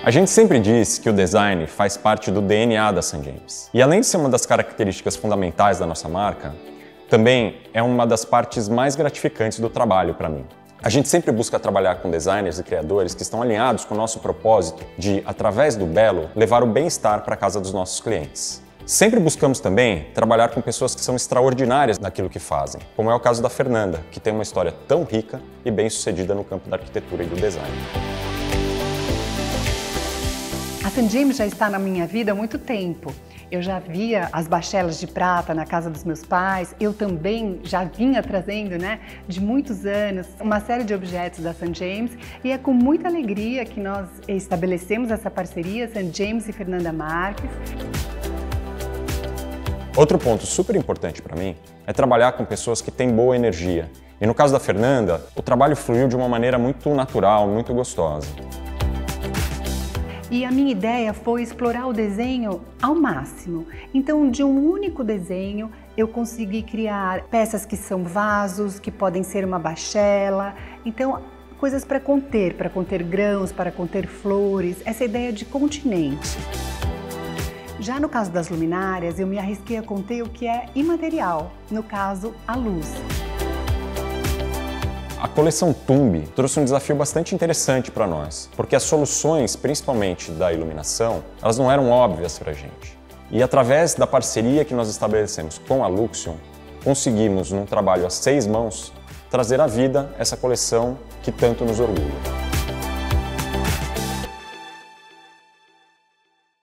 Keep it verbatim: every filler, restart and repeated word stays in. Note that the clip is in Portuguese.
A gente sempre diz que o design faz parte do D N A da Saint James. E além de ser uma das características fundamentais da nossa marca, também é uma das partes mais gratificantes do trabalho para mim. A gente sempre busca trabalhar com designers e criadores que estão alinhados com o nosso propósito de, através do belo, levar o bem-estar para a casa dos nossos clientes. Sempre buscamos também trabalhar com pessoas que são extraordinárias naquilo que fazem, como é o caso da Fernanda, que tem uma história tão rica e bem-sucedida no campo da arquitetura e do design. A Saint James já está na minha vida há muito tempo. Eu já via as bachelas de prata na casa dos meus pais, eu também já vinha trazendo, né, de muitos anos, uma série de objetos da Saint James, e é com muita alegria que nós estabelecemos essa parceria, Saint James e Fernanda Marques. Outro ponto super importante para mim é trabalhar com pessoas que têm boa energia. E no caso da Fernanda, o trabalho fluiu de uma maneira muito natural, muito gostosa. E a minha ideia foi explorar o desenho ao máximo. Então, de um único desenho, eu consegui criar peças que são vasos, que podem ser uma bachela. Então, coisas para conter, para conter grãos, para conter flores, essa ideia de continente. Já no caso das luminárias, eu me arrisquei a conter o que é imaterial, no caso, a luz. A coleção Tumbi trouxe um desafio bastante interessante para nós, porque as soluções, principalmente da iluminação, elas não eram óbvias para a gente. E através da parceria que nós estabelecemos com a Luxion, conseguimos, num trabalho a seis mãos, trazer à vida essa coleção que tanto nos orgulha.